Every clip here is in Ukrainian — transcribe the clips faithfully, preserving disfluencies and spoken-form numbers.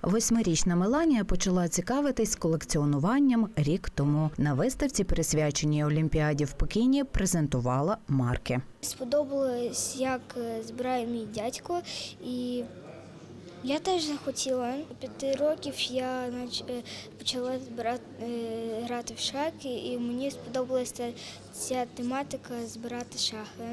Восьмирічна Меланія почала цікавитись колекціонуванням рік тому. На виставці, присвяченій Олімпіаді в Пекіні, презентувала марки. Сподобалось, як збирає мій дядько, і я теж захотіла. У п'яти років я почала збирати, грати в шахи, і мені сподобалася ця тематика збирати шахи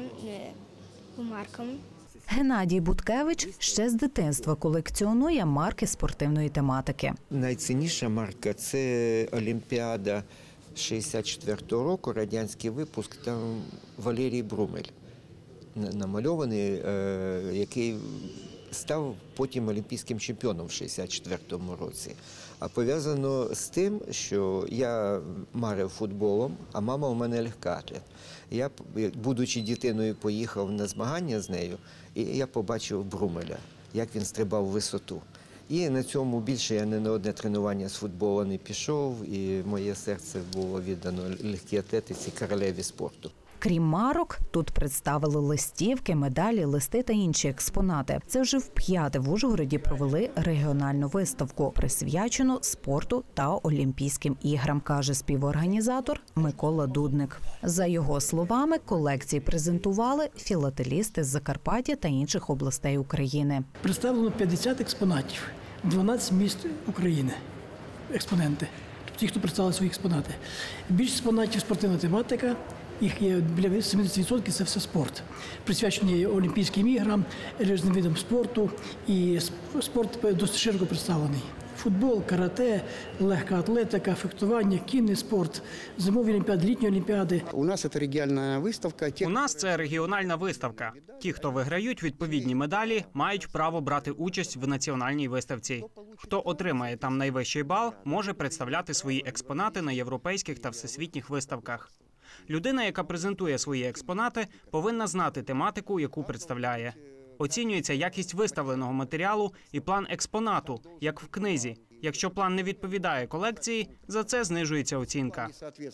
по маркам. Геннадій Буткевич ще з дитинства колекціонує марки спортивної тематики. Найцінніша марка – це Олімпіада шістдесят четвертого року, радянський випуск, там Валерій Брумель намальований, який став потім олімпійським чемпіоном в шістдесят четвертому році. А пов'язано з тим, що я марив футболом, а мама у мене легкоатлет. Я, будучи дитиною, поїхав на змагання з нею, і я побачив Брумеля, як він стрибав в висоту. І на цьому більше я не на одне тренування з футболу не пішов, і моє серце було віддано легкій атлетиці, королеві спорту. Крім марок, тут представили листівки, медалі, листи та інші експонати. Це вже вп'яте в Ужгороді провели регіональну виставку, присвячену спорту та Олімпійським іграм, каже співорганізатор Микола Дудник. За його словами, колекції презентували філателісти з Закарпаття та інших областей України. Представлено п'ятдесят експонатів, дванадцять міст України, експоненти, ті, хто представили свої експонати. Більшість експонатів – спортивна тематика. Їх є біля сімдесят відсотків – це все спорт, присвячений Олімпійським іграм, різним видам спорту. І спорт досить широко представлений. Футбол, карате, легка атлетика, фехтування, кінний спорт, зимові олімпіади, літні олімпіади. У нас це регіональна виставка. У нас це регіональна виставка. Ті, хто виграють відповідні медалі, мають право брати участь в національній виставці. Хто отримає там найвищий бал, може представляти свої експонати на європейських та всесвітніх виставках. Людина, яка презентує свої експонати, повинна знати тематику, яку представляє. Оцінюється якість виставленого матеріалу і план експонату, як в книзі. Якщо план не відповідає колекції, за це знижується оцінка.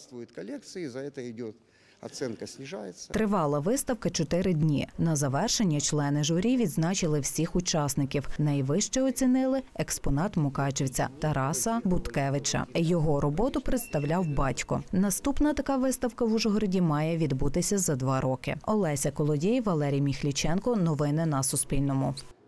Оцінка знижається. Тривала виставка чотири дні. На завершення члени журі відзначили всіх учасників. Найвище оцінили експонат мукачівця Тараса Буткевича. Його роботу представляв батько. Наступна така виставка в Ужгороді має відбутися за два роки. Олеся Колодій, Валерій Міхліченко. Новини на Суспільному.